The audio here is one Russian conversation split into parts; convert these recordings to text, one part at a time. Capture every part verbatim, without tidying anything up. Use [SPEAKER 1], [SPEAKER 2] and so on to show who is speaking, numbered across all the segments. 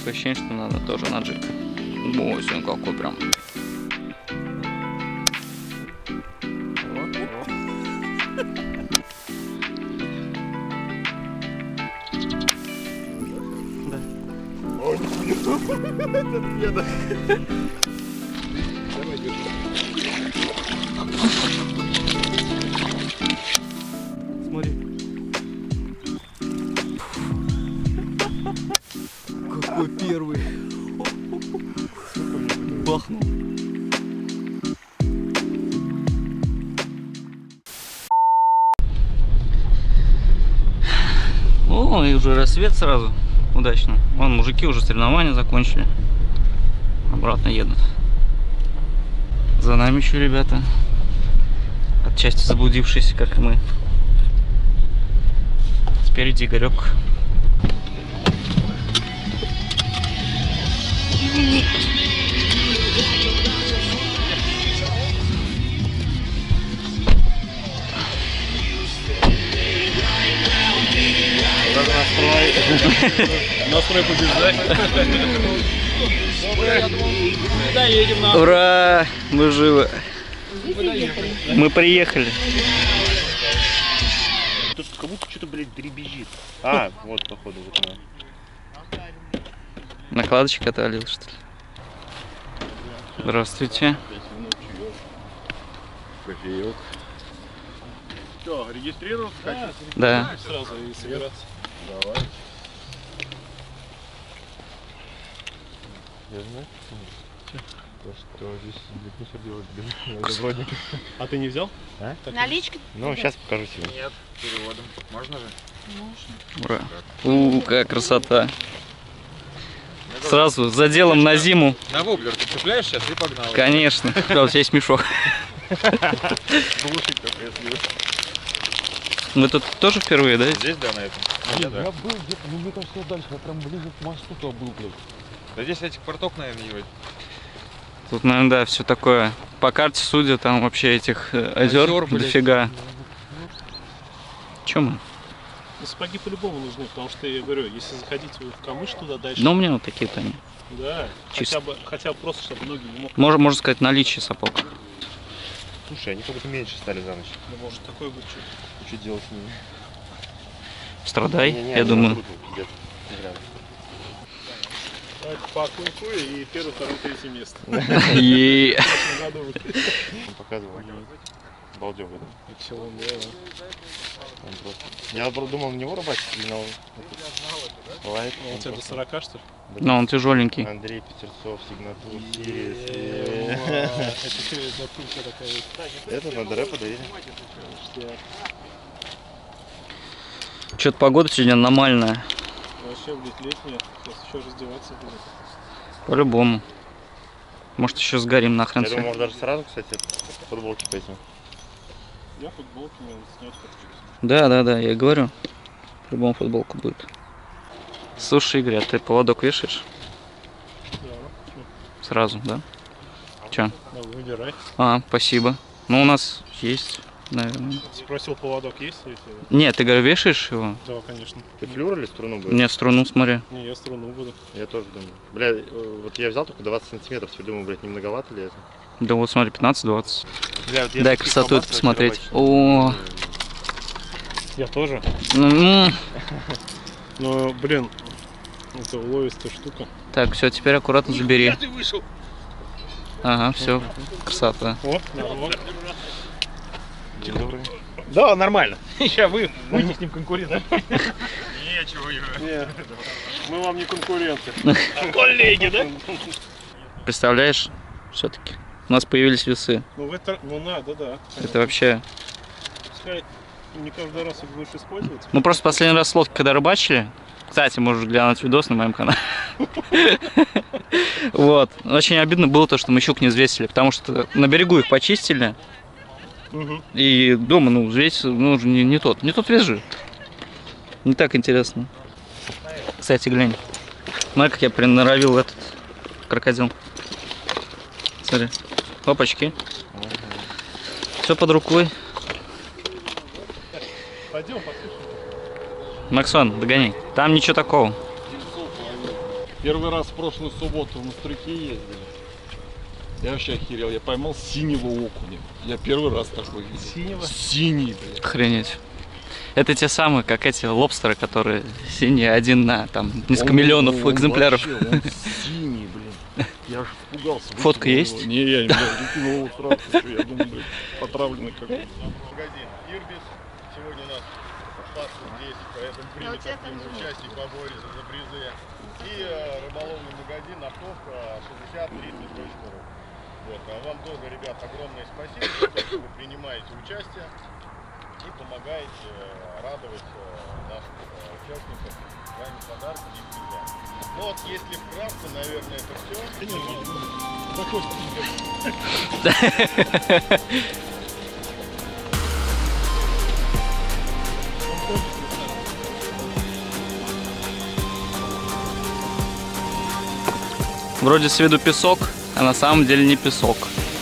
[SPEAKER 1] такое ощущение, что надо тоже на джип. Ой, сегодня какой прям. Смотри. Какой первый. Бахнул. О, и уже рассвет сразу. Удачно. Вон, мужики уже соревнования закончили. Обратно едут. За нами еще ребята. Отчасти заблудившиеся, как и мы. Спереди Игорек.
[SPEAKER 2] Настрой. Настрой побеждать.
[SPEAKER 1] Ура! Мы живы. Мы приехали.
[SPEAKER 2] Тут как будто что-то, блядь, дребезжит. А, вот, походу, вот она.
[SPEAKER 1] Накладочка отвалилась, что ли? Здравствуйте.
[SPEAKER 2] Кофеек. Что, регистрироваться хотите?
[SPEAKER 1] Да.
[SPEAKER 2] Сразу и собираться. Давай. Я знаю, то, что здесь мусор делать. А ты не взял? А?
[SPEAKER 3] Наличка?
[SPEAKER 2] Ну, сейчас покажу тебе. Нет, переводом. Можно же?
[SPEAKER 3] Можно.
[SPEAKER 1] Ура. У, какая красота. Сразу за делом на зиму.
[SPEAKER 2] На воблер ты цепляешь сейчас и погнал.
[SPEAKER 1] Конечно. Да, у тебя есть мешок.
[SPEAKER 2] Глушить только, если...
[SPEAKER 1] Вы тут тоже впервые, да?
[SPEAKER 2] Здесь, да, на этом?
[SPEAKER 4] Я, да. Я был где-то, ну мне кажется, дальше, я прям ближе к мосту то был, блядь.
[SPEAKER 2] Да здесь этих порток, наверное, не будет.
[SPEAKER 1] Тут, наверное, да, все такое. По карте, судя, там вообще этих озер, озер дофига. Чем мы?
[SPEAKER 4] Сапоги по-любому нужны, потому что, я говорю, если заходить в камыш туда дальше...
[SPEAKER 1] Ну, у меня вот такие-то они.
[SPEAKER 4] Да, хотя бы, хотя бы просто, чтобы ноги не мог...
[SPEAKER 1] Можно, можно сказать, наличие сапог.
[SPEAKER 2] Слушай, они как-то меньше стали за ночь.
[SPEAKER 4] Да может такое быть что?
[SPEAKER 2] Что делать с ними?
[SPEAKER 1] Страдай,
[SPEAKER 2] не, не,
[SPEAKER 1] я думаю.
[SPEAKER 4] Давайте по куе и первое, второе, третье место.
[SPEAKER 1] И...
[SPEAKER 2] Показывал. Балдёв.
[SPEAKER 4] Эпсилон, да.
[SPEAKER 2] Я думал, на него рыбачить или на лайт.
[SPEAKER 4] Он тебе до сорока, что ли?
[SPEAKER 1] Но он тяжеленький.
[SPEAKER 2] Андрей Петерцов, Сигнатур, Сириус.
[SPEAKER 4] Это что, это пулька такая?
[SPEAKER 2] Это надо рэпа доверить.
[SPEAKER 1] Что-то погода сегодня аномальная.
[SPEAKER 4] Вообще, блядь, летняя. Сейчас еще раздеваться будет.
[SPEAKER 1] По-любому. Может, еще сгорим нахрен
[SPEAKER 2] Я
[SPEAKER 1] все.
[SPEAKER 2] думаю, может даже сразу, кстати, футболки пойти.
[SPEAKER 4] Я футболки надо снять хочу.
[SPEAKER 1] Да, да, да, я и говорю. По-любому футболка будет. Слушай, Игорь, а ты поводок вешаешь?
[SPEAKER 4] Да.
[SPEAKER 1] Сразу, да? Че?
[SPEAKER 4] Да, выбирай.
[SPEAKER 1] А, спасибо. Ну, у нас есть, наверное.
[SPEAKER 4] Спросил, поводок есть? Или...
[SPEAKER 1] Нет, ты, говорю, вешаешь его?
[SPEAKER 4] Да, конечно.
[SPEAKER 2] Ты флюр или струну будешь?
[SPEAKER 1] Нет, струну, смотри.
[SPEAKER 4] Не, я струну буду.
[SPEAKER 2] Я тоже думаю. Бля, вот я взял только двадцать сантиметров, тебе думаю, блядь, не многовато ли это?
[SPEAKER 1] Да вот смотри, пятнадцать-двадцать.
[SPEAKER 2] Бля, вот
[SPEAKER 1] дай красоту это посмотреть. О,
[SPEAKER 4] Я тоже.
[SPEAKER 1] ну,
[SPEAKER 4] Ну, блин, это уловистая штука.
[SPEAKER 1] так, все, теперь аккуратно забери.
[SPEAKER 4] Ты вышел.
[SPEAKER 1] Ага, все, красота.
[SPEAKER 4] О, нормально.
[SPEAKER 2] День добрый.
[SPEAKER 4] Да, нормально. Сейчас вы будете с ним конкурентом.
[SPEAKER 2] Нечего, Юра.
[SPEAKER 4] Мы вам не конкуренты. Коллеги, да?
[SPEAKER 1] Представляешь, все-таки у нас появились весы.
[SPEAKER 4] Ну, в это, ну надо, да.
[SPEAKER 1] Это вообще...
[SPEAKER 4] Пускай не каждый раз их будешь использовать.
[SPEAKER 1] Мы просто последний раз с лодкой когда рыбачили. Кстати, можешь глянуть видос на моем канале. Вот. Очень обидно было то, что мы щук не взвесили, потому что на берегу их почистили. И дома, ну, взвесить, ну, не, не тот. Не тот вес же. Не так интересно. Кстати, глянь. Смотри, как я приноровил этот крокодил. Смотри. Опачки. Все под рукой.
[SPEAKER 4] Пойдем, послушай.
[SPEAKER 1] Максон, догоняй. Там ничего такого.
[SPEAKER 2] Первый раз в прошлую субботу на Стрыке ездили. Я вообще охерел, я поймал синего окуня. Я первый раз такой видел.
[SPEAKER 4] Синего?
[SPEAKER 2] Синий, блядь.
[SPEAKER 1] Охренеть. Это те самые, как эти лобстеры, которые синие, один на там несколько
[SPEAKER 2] Он-
[SPEAKER 1] миллионов
[SPEAKER 2] он
[SPEAKER 1] экземпляров.
[SPEAKER 2] вообще, он синий, блин. Я аж испугался.
[SPEAKER 1] Фотка
[SPEAKER 2] выкинул
[SPEAKER 1] есть?
[SPEAKER 2] его. Не, я не выкинул его сразу. что Я думаю, блин, отравленный какой-то.
[SPEAKER 3] Магазин Ирбис. Сегодня у нас Пасха здесь, поэтому примет активное участие в поборе за, за призы. И э, рыболовный магазин Автовка шестьдесят тридцать точка ру. Вот. А вам тоже, ребят, огромное спасибо за то, что вы принимаете участие и помогаете э, радовать э, наших э, участников своими подарками и призами. Ну вот, если вкратце, наверное, это все.
[SPEAKER 1] Вроде с виду песок, а на самом деле не песок.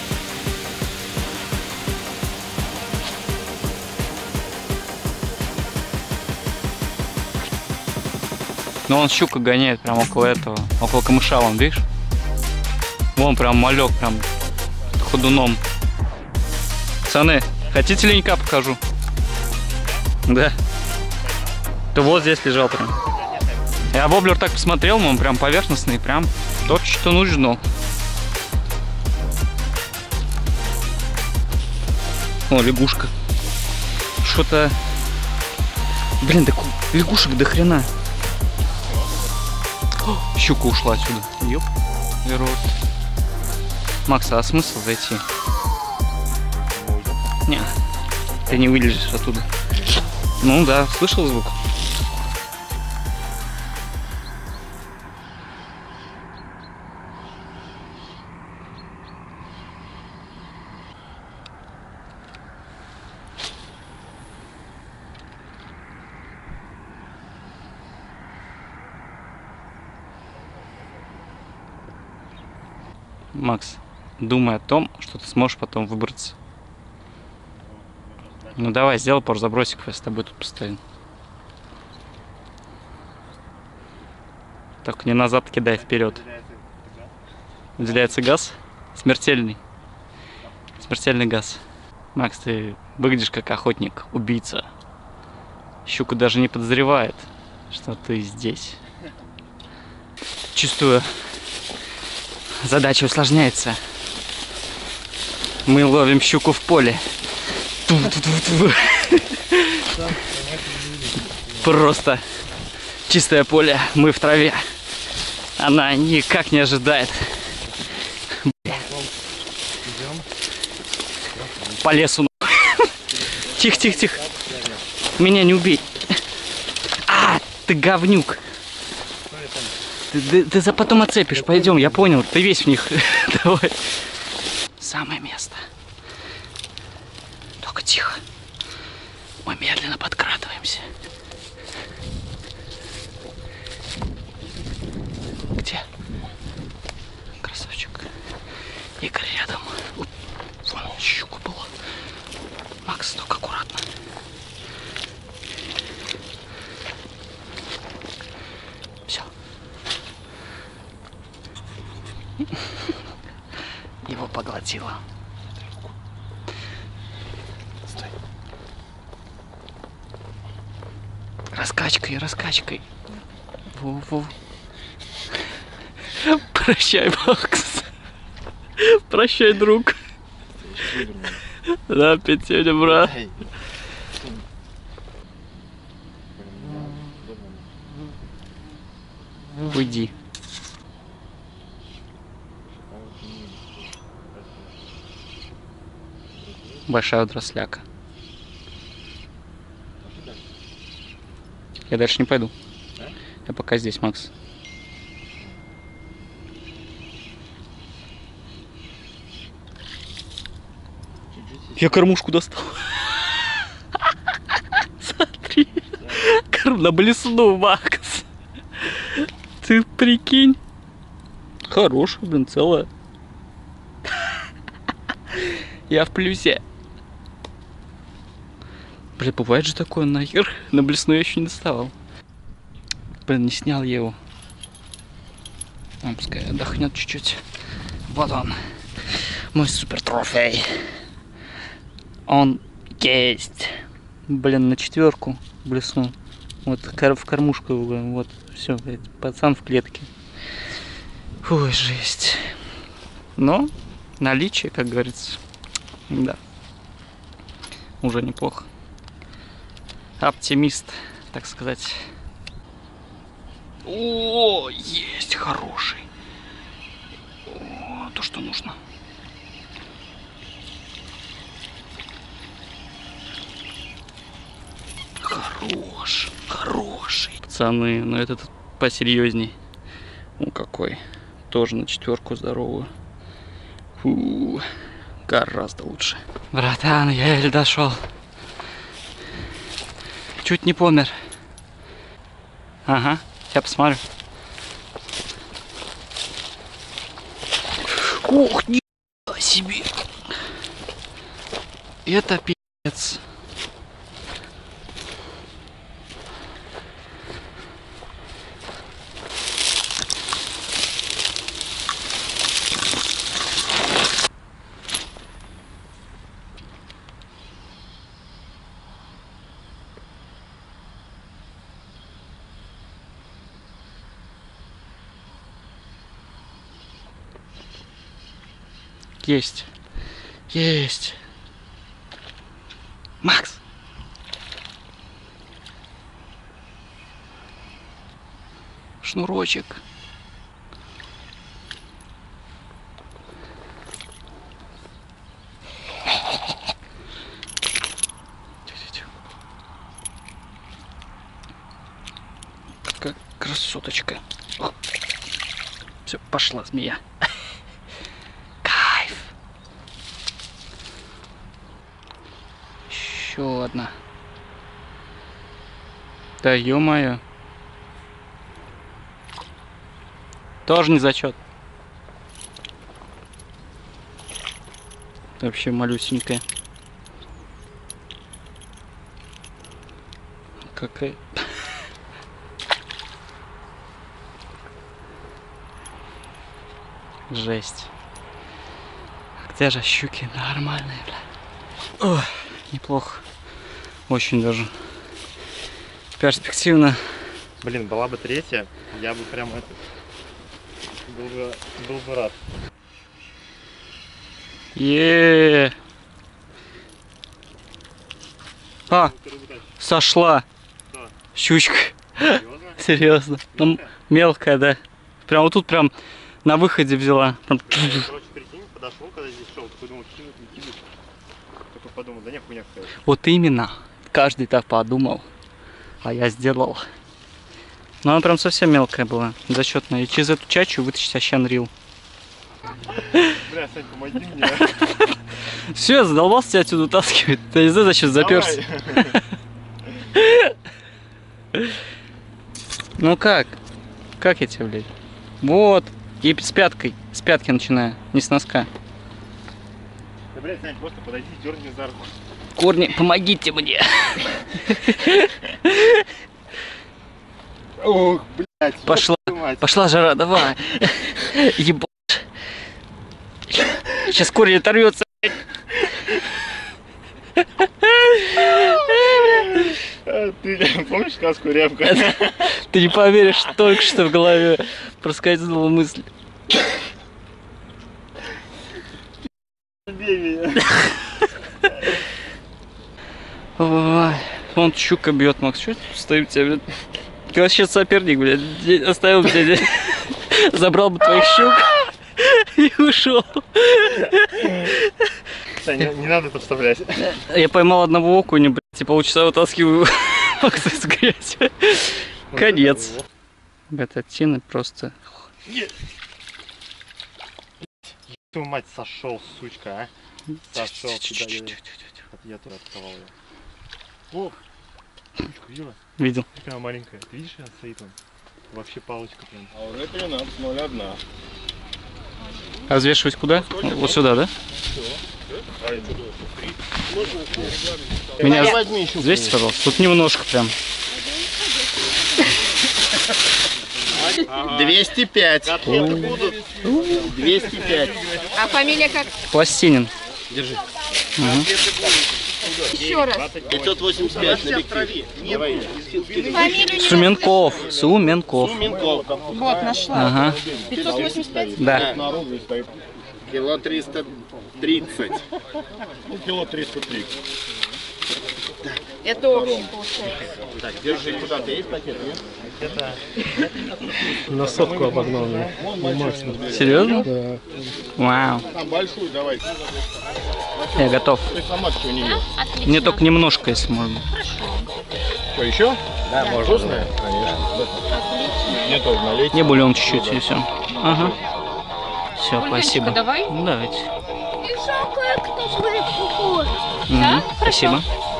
[SPEAKER 1] Но он щука гоняет прям около этого, около камыша, вон, видишь? Вон прям малек, прям ходуном. Пацаны, хотите ленька покажу? Да. Ты вот здесь лежал прям. Я воблер так посмотрел, он прям поверхностный, прям то, что нужно. О, лягушка. Что-то... Блин, так лягушек до хрена. О, щука ушла отсюда. Ёп. Рот. Макс, а смысл зайти? Не, ты не вылезешь оттуда. Ну да, слышал звук? Макс, думай о том, что ты сможешь потом выбраться. Ну давай, сделай пару забросиков, я с тобой тут постою. Только не назад кидай, вперед. Выделяется газ. Смертельный. Смертельный газ. Макс, ты выглядишь как охотник, убийца. Щука даже не подозревает, что ты здесь. Чувствую, задача усложняется. Мы ловим щуку в поле. Просто чистое поле, мы в траве. Она никак не ожидает. По лесу. Тихо, тихо, тихо. Меня не убей. А, ты говнюк. Ты, ты, ты за потом отцепишь. Пойдем, я понял. Ты весь в них. Давай. Самое место. Только тихо. Мы медленно подкрадываемся. Где? Красавчик. Игорь рядом. Вон щука была. Макс, только аккуратно. Все. Его поглотило. Стой. Раскачкой, раскачкой. Во-во. Прощай, Макс. Прощай, друг. Да, пятюня, брат. Уйди. Большая дросляка. Я дальше не пойду. Я пока здесь, Макс. Я кормушку достал. Смотри. На блесну, Макс. Ты прикинь. Хорошая, блин, целая. Я в плюсе. Блин, бывает же такое нахер. На блесну я еще не доставал. Блин, не снял я его. Он пускай отдохнет чуть-чуть. Вот он. Мой супер трофей. Он есть. Блин, на четверку блеснул. Вот в кормушку. Вот, все, пацан в клетке. Ой, жесть. Но наличие, как говорится, да, уже неплохо. Оптимист, так сказать. О, есть хороший. О, то, что нужно. Хорош, хороший. Пацаны, но этот посерьезней. Ну какой. Тоже на четверку здоровую. Фу, гораздо лучше. Братан, я еле дошел. Чуть не помер. Ага, я посмотрю. Ух, ни себе. Это пи***ц. Есть. Есть. Макс. Шнурочек. Как красоточка. Все, пошла змея. Еще одна. Да ё-моё. Тоже не зачет. Вообще малюсенькая. Какая. Жесть. Где же щуки нормальные, бля. Ой. Неплохо. Очень даже. Перспективно.
[SPEAKER 5] Блин, была бы третья, я бы прям это... Был бы, был бы рад.
[SPEAKER 1] Еее. А, сошла.
[SPEAKER 5] Что?
[SPEAKER 1] Щучка.
[SPEAKER 5] Серьезно?
[SPEAKER 1] Серьезно. Ну, мелкая, да. Прям вот тут прям на выходе взяла. Прям...
[SPEAKER 5] Короче, прикинь, подошел, когда здесь шел, такой думал, кинуть, не кинуть. Только подумал, да не хуйня какая-то.
[SPEAKER 1] Вот именно. Каждый так подумал. А я сделал. Но она прям совсем мелкая была. Зачетная. И через эту чачу вытащить ощанрил.
[SPEAKER 5] Бля, Сань, помоги мне.
[SPEAKER 1] Все, я задолбался тебя отсюда утаскивать. Ты не знаю, зачем заперся. Ну как? Как я тебе, блядь? Вот. И с пяткой. С пятки начинаю. Не с носка.
[SPEAKER 5] Да, блядь, Сань, просто подойди, дерни за руку.
[SPEAKER 1] Корни, помогите мне.
[SPEAKER 5] Ох, блядь.
[SPEAKER 1] Пошла. Пошла жара, давай. Ебать. Сейчас корень оторвется.
[SPEAKER 5] Ты помнишь сказку «Репка»?
[SPEAKER 1] Ты не поверишь, только что в голове проскользнула мысль.
[SPEAKER 5] Убей меня.
[SPEAKER 1] Ой, вон щука бьет, Макс. Что стою тебя, блядь? Ты вообще соперник, блядь. Оставил бы тебя здесь. Забрал бы твоих щук и ушел.
[SPEAKER 5] Сань, не, не надо это вставлять.
[SPEAKER 1] Я поймал одного окуня, блядь, и полчаса вытаскиваю Макса из грязи. Конец. Эта тина просто...
[SPEAKER 5] Твою мать, сошел, сучка, а. Сошел туда, я, я туда отковал ее. О, сучку видела?
[SPEAKER 1] Видел.
[SPEAKER 5] Прям маленькая. Ты видишь, она стоит он? Вообще палочка прям.
[SPEAKER 3] А уже тринадцать ноль один.
[SPEAKER 1] А взвешивать куда? Вот сюда, да? Меня взвесьте, пожалуйста. Тут немножко прям.
[SPEAKER 3] двести пять. двести пять.
[SPEAKER 6] А фамилия как?
[SPEAKER 1] Пластинин.
[SPEAKER 6] Еще раз.
[SPEAKER 3] пятьсот восемьдесят пять на объектив.
[SPEAKER 6] Фамилию не
[SPEAKER 1] Суменков. Суменков.
[SPEAKER 3] Минков.
[SPEAKER 6] Вот, нашла.
[SPEAKER 1] Ага.
[SPEAKER 6] пятьсот восемьдесят пять?
[SPEAKER 1] Да.
[SPEAKER 3] Кило триста тридцать.
[SPEAKER 2] Ну, кило триста тридцать.
[SPEAKER 6] Это общий получается.
[SPEAKER 3] Так, держи, куда ты есть пакет?
[SPEAKER 4] На сотку обогнал меня. Ну, максимум.
[SPEAKER 1] Серьезно?
[SPEAKER 4] Да.
[SPEAKER 1] Вау.
[SPEAKER 3] Там большую давай.
[SPEAKER 1] Я готов.
[SPEAKER 3] Ты сама что не ешь?
[SPEAKER 6] Отлично.
[SPEAKER 1] Мне только немножко, если можно.
[SPEAKER 3] Что, еще? Да, можно. Вкусная? Конечно. Мне тоже налейте.
[SPEAKER 1] Не бульон чуть-чуть и все. Ага. Все,
[SPEAKER 6] Бульончика
[SPEAKER 1] спасибо.
[SPEAKER 6] давай.
[SPEAKER 1] Ну, давайте.
[SPEAKER 6] Да?
[SPEAKER 1] Мгм, спасибо.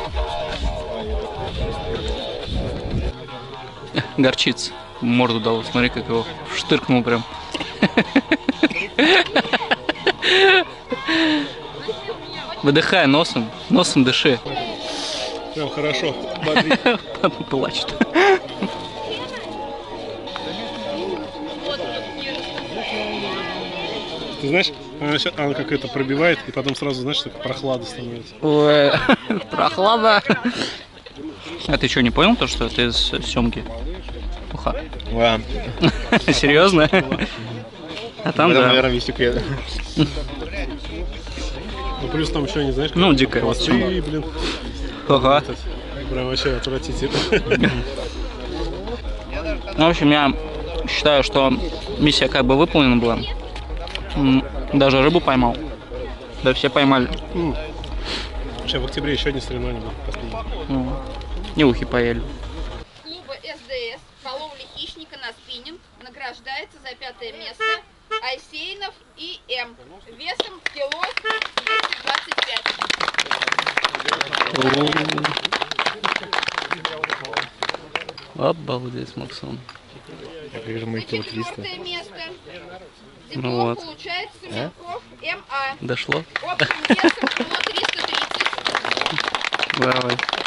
[SPEAKER 1] Горчица. Морду дал, смотри, как его штыркнул прям. Выдыхай носом, носом дыши.
[SPEAKER 4] Прям хорошо.
[SPEAKER 1] Плачет.
[SPEAKER 4] Ты знаешь, она, ща- она как это пробивает, и потом сразу, знаешь, так прохлада становится.
[SPEAKER 1] Ой, прохлада. А ты что, не понял то, что это из съемки? Уха.
[SPEAKER 3] Да.
[SPEAKER 1] Серьезно? А там да.
[SPEAKER 3] наверное, весь секрет.
[SPEAKER 4] Ну плюс там еще, не знаешь, как
[SPEAKER 1] Ну, дикая
[SPEAKER 4] хвосты,
[SPEAKER 1] вот
[SPEAKER 4] блин.
[SPEAKER 1] Ага.
[SPEAKER 4] Этот, прям вообще отвратительно.
[SPEAKER 1] Ну, в общем, я считаю, что миссия как бы выполнена была. М, Даже рыбу поймал. Да все поймали.
[SPEAKER 4] Сейчас в октябре еще один соревнование будет. Последний.
[SPEAKER 1] Ну, и ухи поели.
[SPEAKER 6] Клуба СДС по ловле хищника на спиннинг награждается за пятое место Айсейнов И М весом кило двести двадцать пять.
[SPEAKER 1] Обалдеть, Максон.
[SPEAKER 3] Как же мы
[SPEAKER 6] За четвертое место
[SPEAKER 1] Ну
[SPEAKER 6] диплом
[SPEAKER 1] вот.
[SPEAKER 6] получает Суменков М А
[SPEAKER 1] Дошло?
[SPEAKER 6] общим весом кило триста тридцать.
[SPEAKER 1] Давай.